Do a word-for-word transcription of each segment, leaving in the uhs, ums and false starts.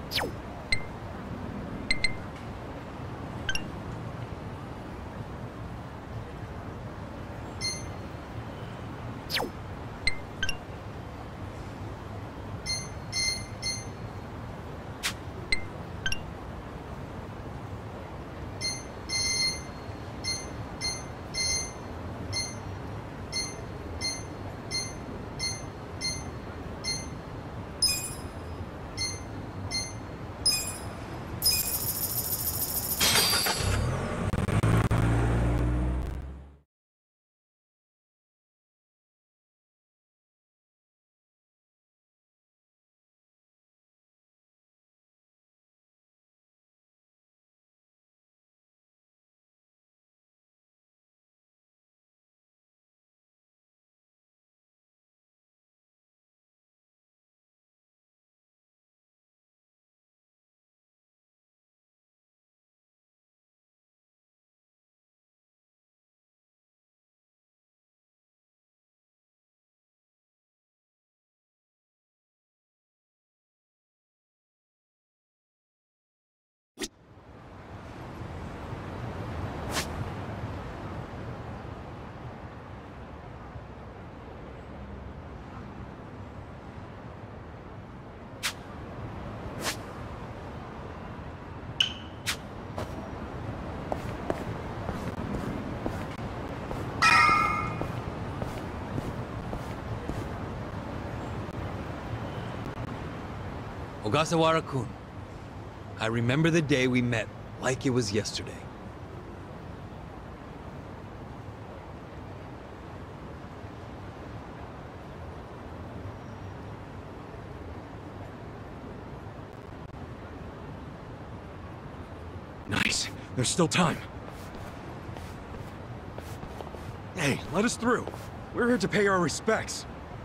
Ogasawara-kun, I remember the day we met like it was yesterday. Nice. There's still time. Hey, let us through. We're here to pay our respects.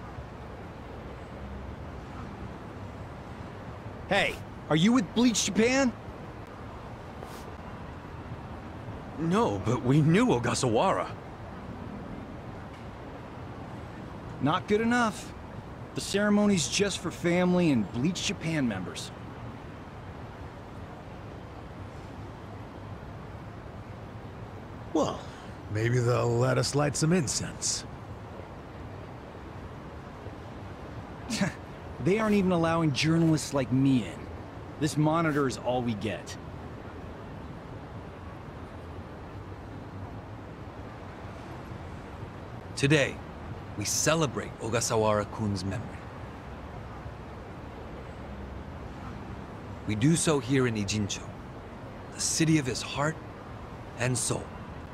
Hey, are you with Bleach Japan? No, but we knew Ogasawara. Not good enough. The ceremony's just for family and Bleach Japan members. Well, maybe they'll let us light some incense. They aren't even allowing journalists like me in. This monitor is all we get. Today, we celebrate Ogasawara-kun's memory. We do so here in Ijincho, the city of his heart and soul.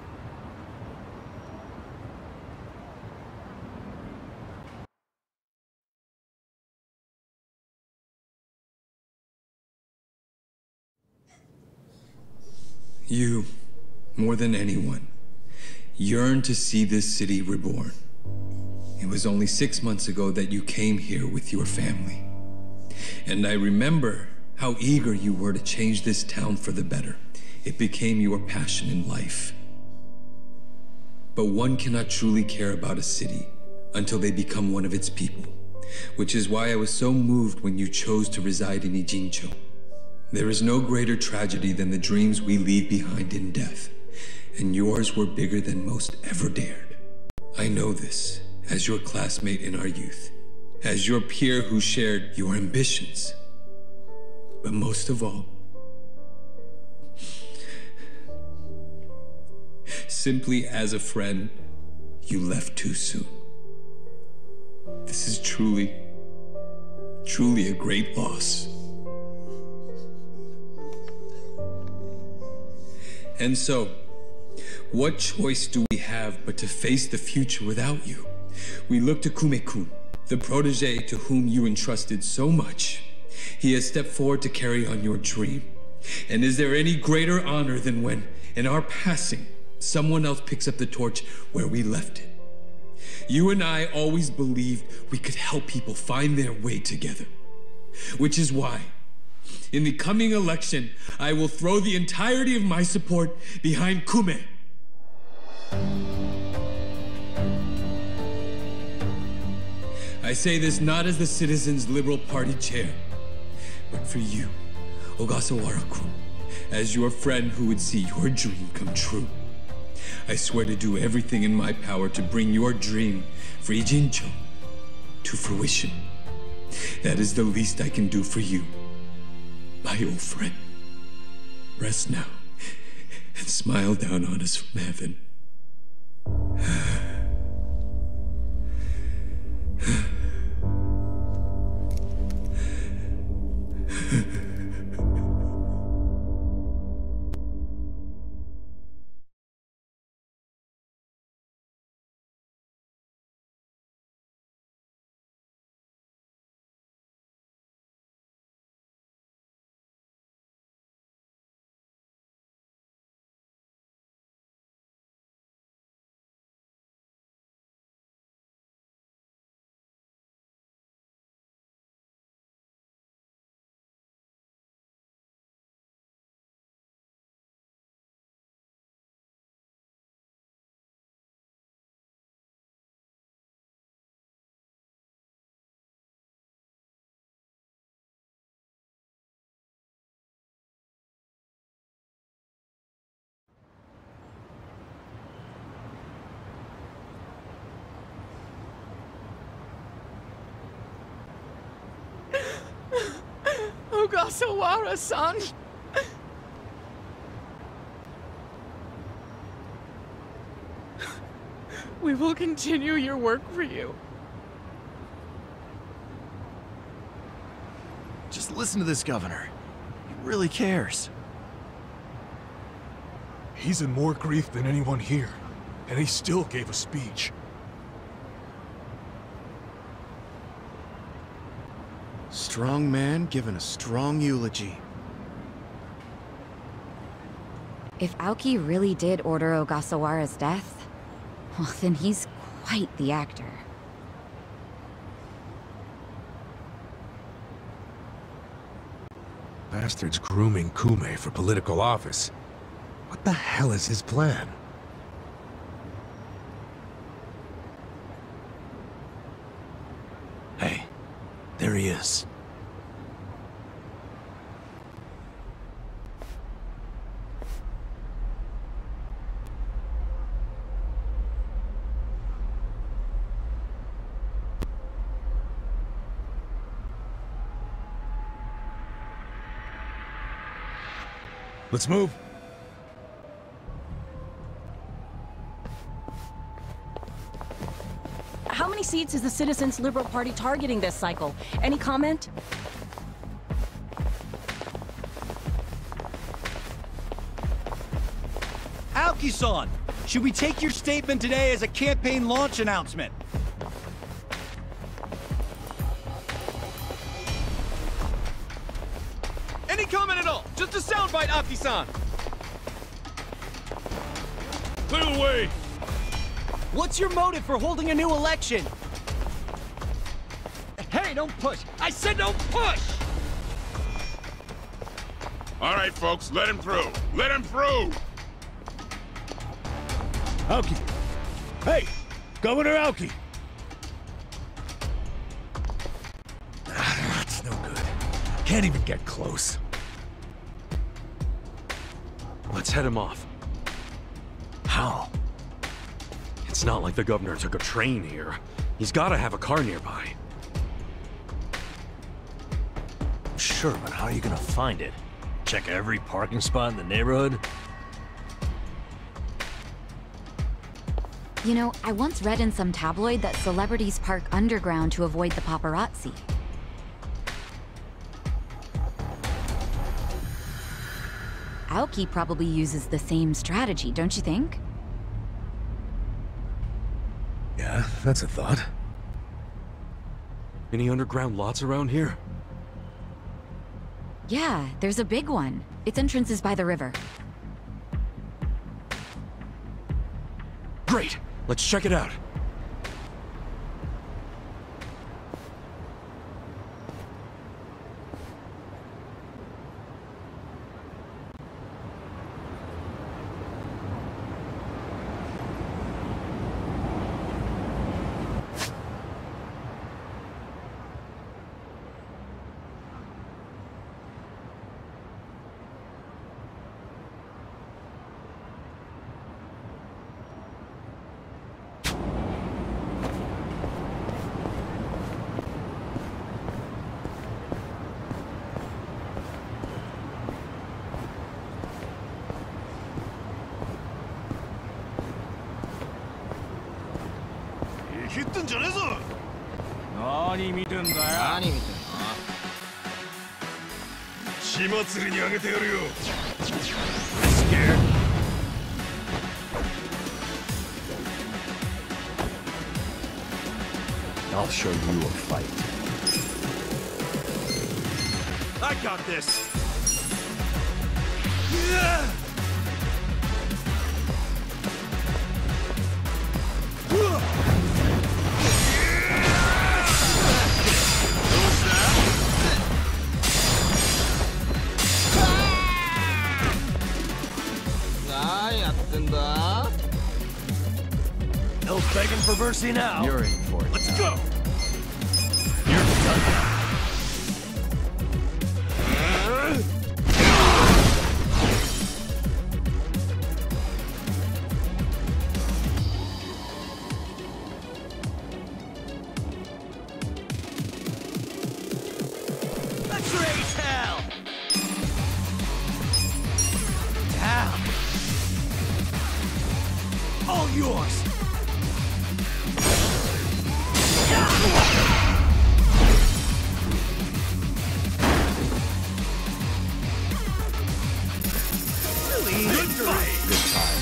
You, more than anyone, yearn to see this city reborn. It was only six months ago that you came here with your family. And I remember how eager you were to change this town for the better. It became your passion in life. But one cannot truly care about a city until they become one of its people, which is why I was so moved when you chose to reside in Ijincho. There is no greater tragedy than the dreams we leave behind in death, and yours were bigger than most ever dared. I know this as your classmate in our youth, as your peer who shared your ambitions. But most of all, simply as a friend, you left too soon. This is truly, truly a great loss. And so, what choice do we have but to face the future without you? We look to Kume-kun, the protege to whom you entrusted so much. He has stepped forward to carry on your dream. And is there any greater honor than when, in our passing, someone else picks up the torch where we left it? You and I always believed we could help people find their way together. Which is why, in the coming election, I will throw the entirety of my support behind Kume. I say this not as the Citizens Liberal Party chair, but for you, Ogasawara-kun, as your friend who would see your dream come true, I swear to do everything in my power to bring your dream for Ijincho to fruition. That is the least I can do for you, my old friend. Rest now and smile down on us from heaven. Ogasawara-san! We will continue your work for you. Just listen to this governor. He really cares. He's in more grief than anyone here, and he still gave a speech. Strong man giving a strong eulogy. If Aoki really did order Ogasawara's death, well, then he's quite the actor. Bastard's grooming Kume for political office. What the hell is his plan? Hey, there he is. Let's move. How many seats is the Citizens Liberal Party targeting this cycle? Any comment? Aoki-san, should we take your statement today as a campaign launch announcement? Any comment at all? Just a soundbite, Aoki-san! Clear the way! What's your motive for holding a new election? Hey, don't push! I said don't push! All right, folks, let him through. Let him through! Aoki! Hey! Governor Aoki! That's no good. Can't even get close. Let's head him off. How? It's not like the governor took a train here. He's gotta have a car nearby. Sure, but how are you gonna find it? Check every parking spot in the neighborhood? You know, I once read in some tabloid that celebrities park underground to avoid the paparazzi. Aoki probably uses the same strategy, don't you think? Yeah, that's a thought. Any underground lots around here? Yeah, there's a big one. Its entrance is by the river. Great! Let's check it out. ってんじゃねえぞ。 何見てんだよ。 何見てんの？ 血祭りにあげてやるよ。 Scared? I'll show you a fight. I got this. No begging for mercy now. You're in for it. Let's now. go. You're done now. X-rays hell. Down. All yours. Really? Good fight. Good times.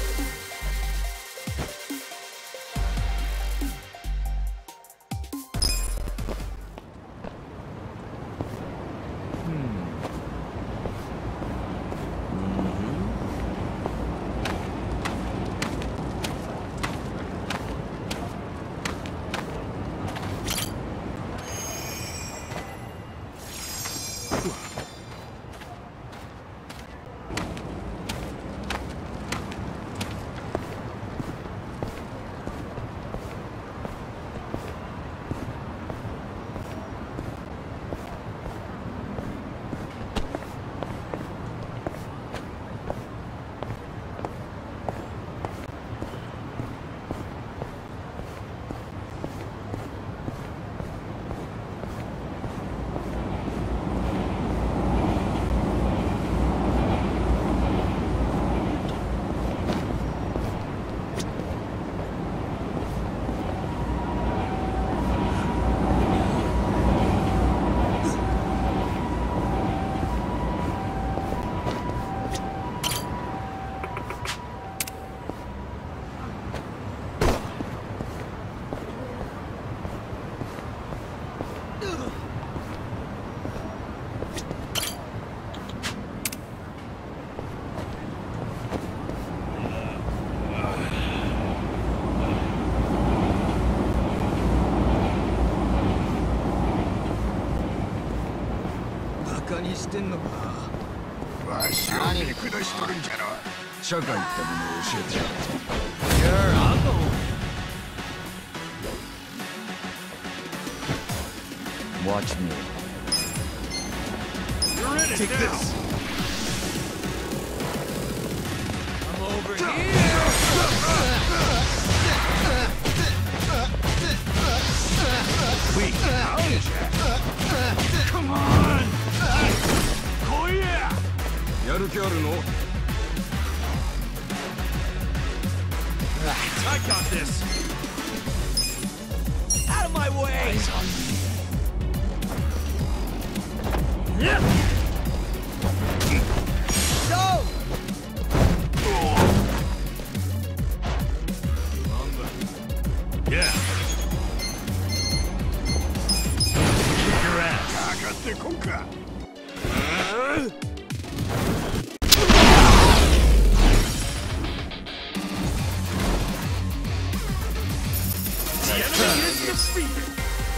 Watch me. You're in it. Take now. this. I'm over here. Weak. Come on. Oh yeah. やる気あるの? I got this. Out of my way. Eyes on me. Yeah. Go! Yeah. Kick your ass. Uh? The enemy is defeated.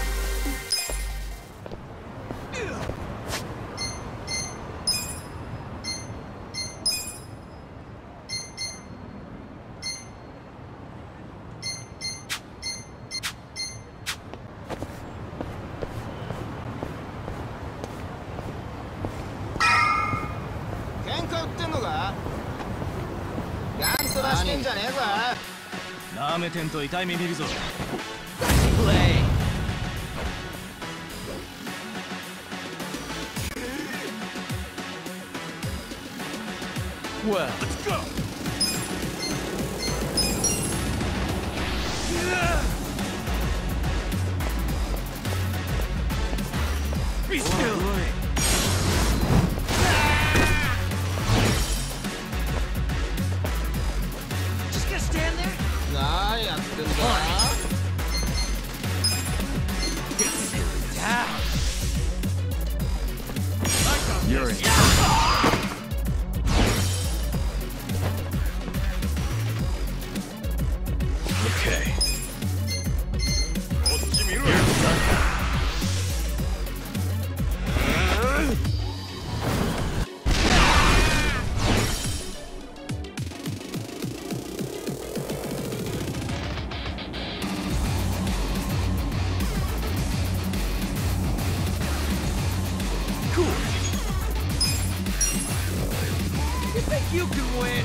Well, Let's go. Be still! Just gonna stand there? Get serious. Down. You're in. Okay. You can win!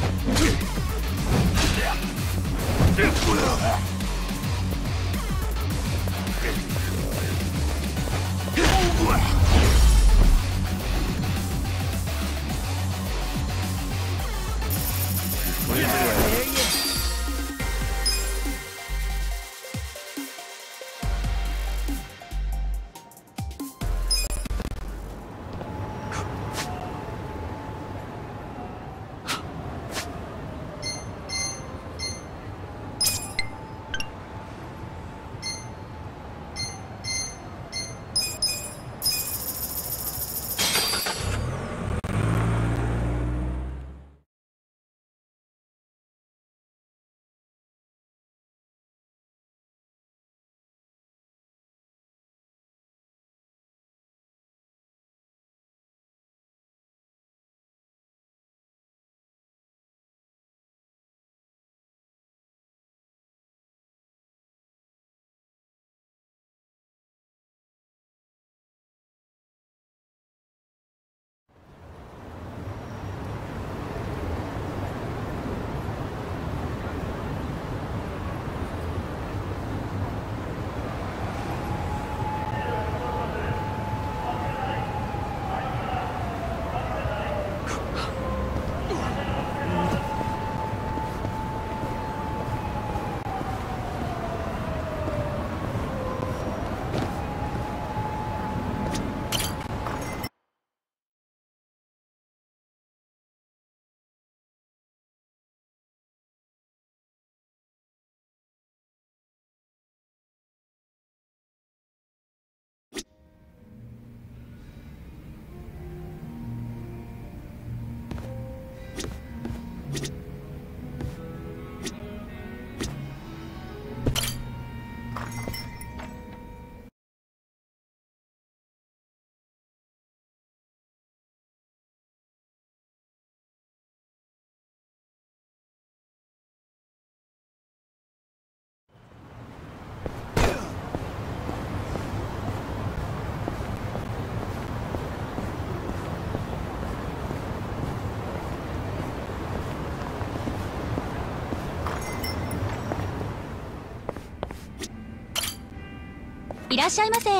いらっしゃいませ。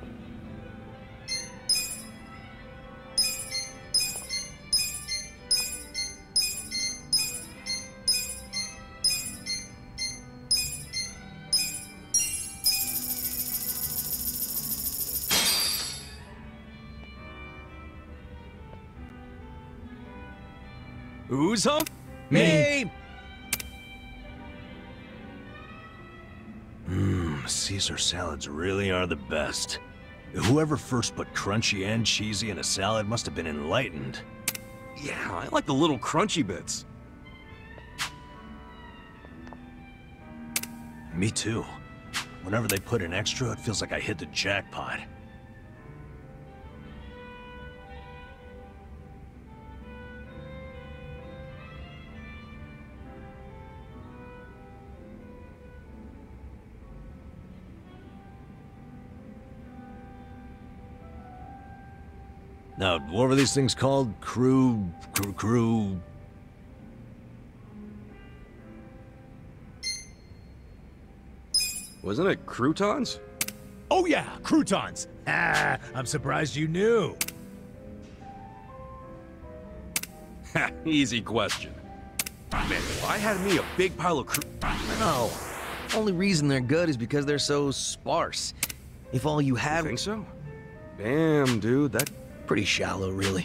Who's home? Me! Mmm, Caesar salads really are the best. Whoever first put crunchy and cheesy in a salad must have been enlightened. Yeah, I like the little crunchy bits. Me too. Whenever they put in extra, it feels like I hit the jackpot. Now, what were these things called? Crew... crew... crew... Wasn't it croutons? Oh yeah, croutons. Ah, I'm surprised you knew. Ha, easy question. Man, if I had me a big pile of cru- No. Only reason they're good is because they're so sparse. If all you had... You think so? Damn, dude, that... Pretty shallow, really.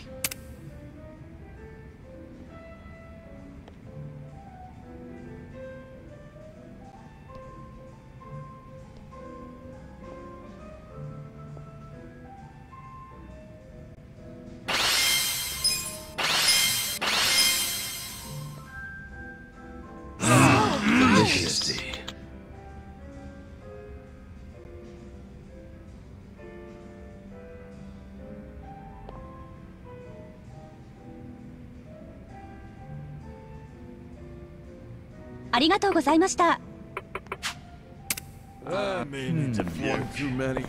Delicious. ありがとうございました。 I mean, it's one too many.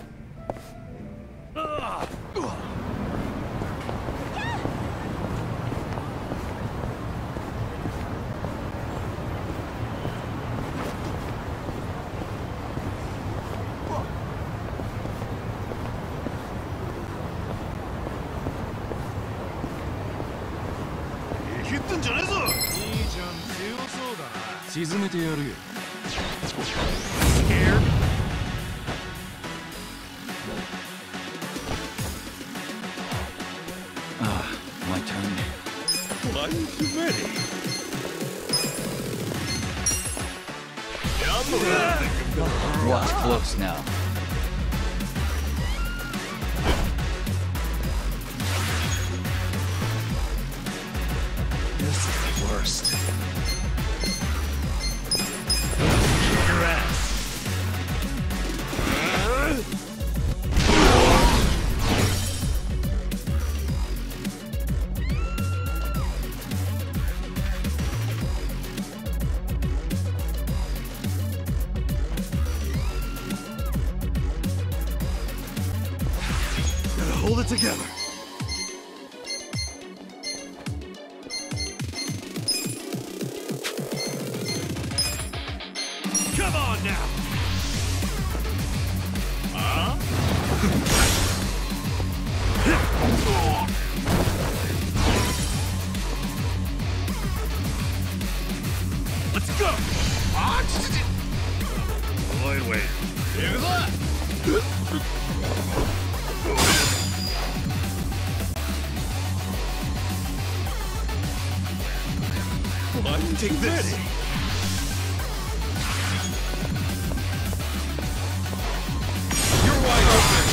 Scared? Ah, my turn. Why too many? Watch close now. This is the worst. Your ass. Gotta hold it together. Come on now. Huh? Let's go. Wait, wait. Why don't you take this? You're wide open.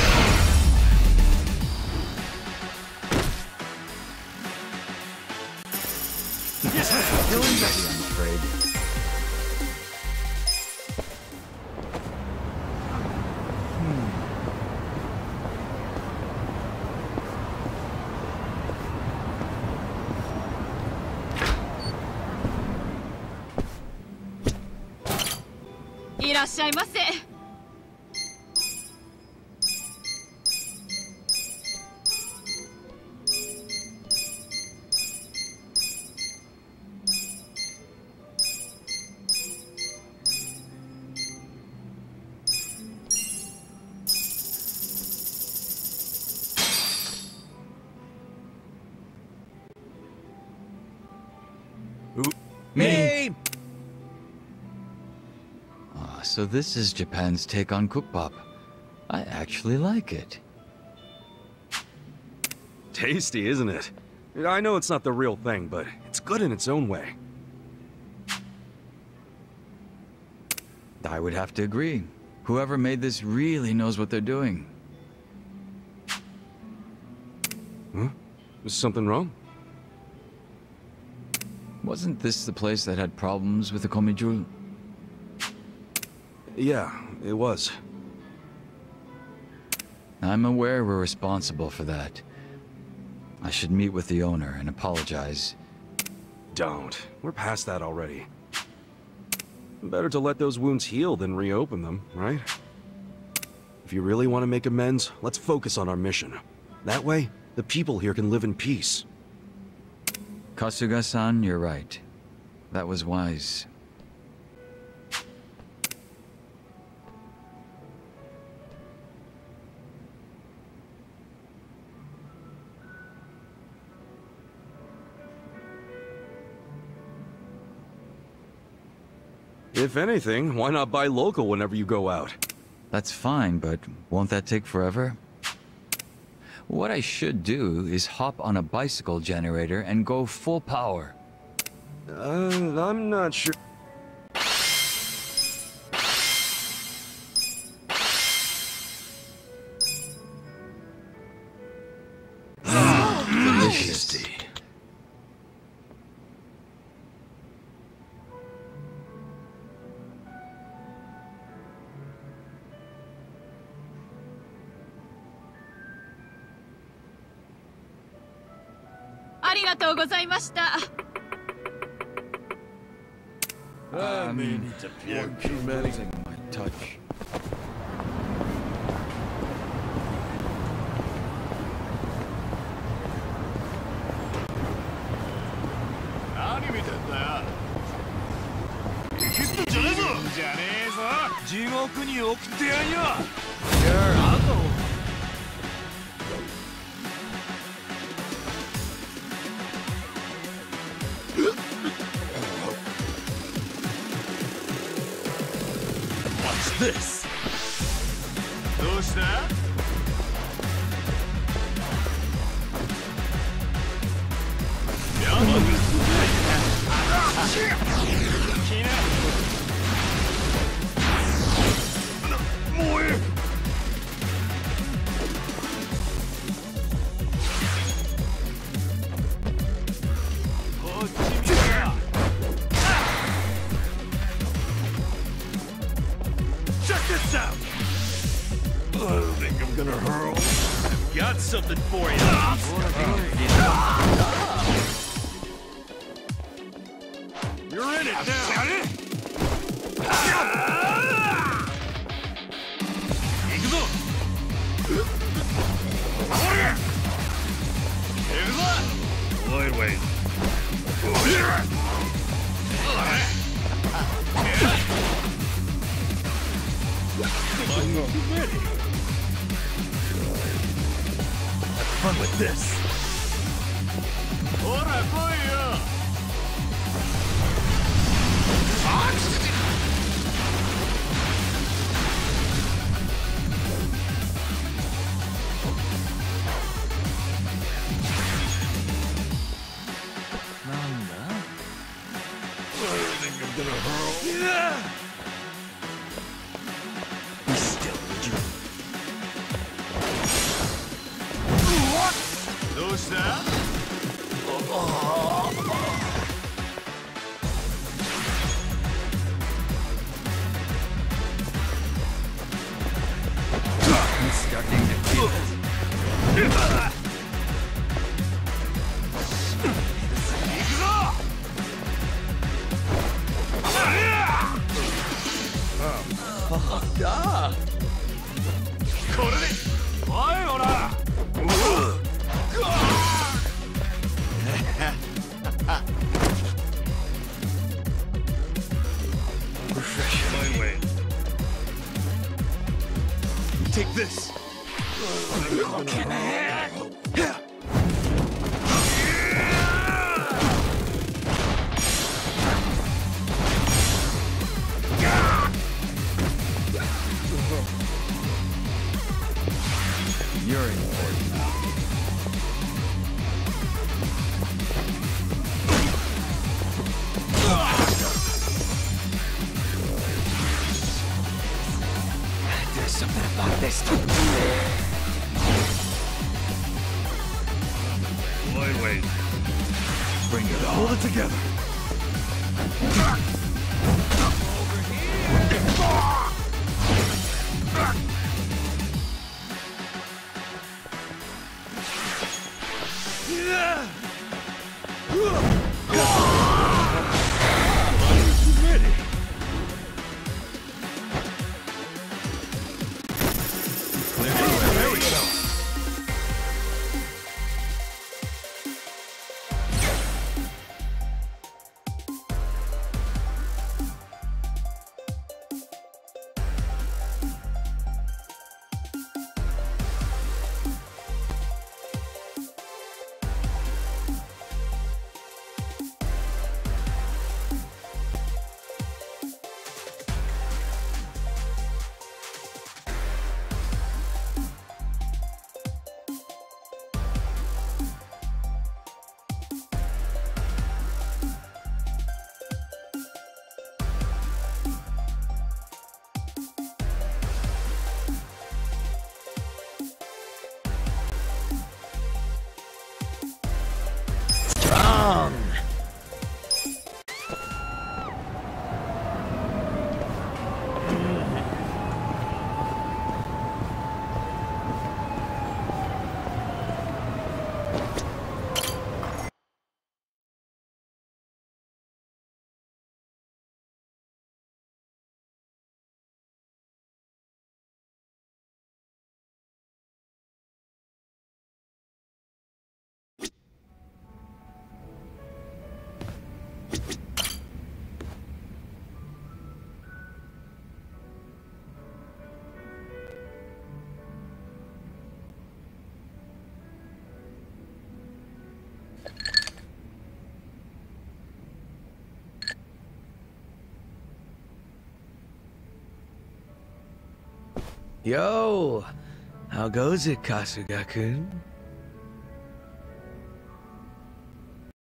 Yes, Feeling ready, I'm afraid. Hmm. いらっしゃいませ。 Me! Ah, so this is Japan's take on Cookbop. I actually like it. Tasty, isn't it? I know it's not the real thing, but it's good in its own way. I would have to agree. Whoever made this really knows what they're doing. Huh? Is something wrong? Wasn't this the place that had problems with the Komijul? Yeah, it was. I'm aware we're responsible for that. I should meet with the owner and apologize. Don't. We're past that already. Better to let those wounds heal than reopen them, right? If you really want to make amends, let's focus on our mission. That way, the people here can live in peace. Kasuga-san, you're right. That was wise. If anything, why not buy local whenever you go out? That's fine, but won't that take forever? What I should do is hop on a bicycle generator and go full power. Uh, I'm not sure. Delicious. ありがとうございました。 I mean, yeah, too many. My touch. What's this? どうした? Check this out! I don't think I'm gonna hurl. I've got something for you. You're in it now. Wait, wait. Ready. Have fun with this. Ora, boyo. I think I'm gonna hurl. Yeah. Be still, would you? What? Who's that? I'm starting to feel it. Ah! Refreshing. Wait. Take this. You're important now. There's something about this. Wait, wait. Bring it on. Hold it together. Wrong! Yo, how goes it, Kasuga-kun?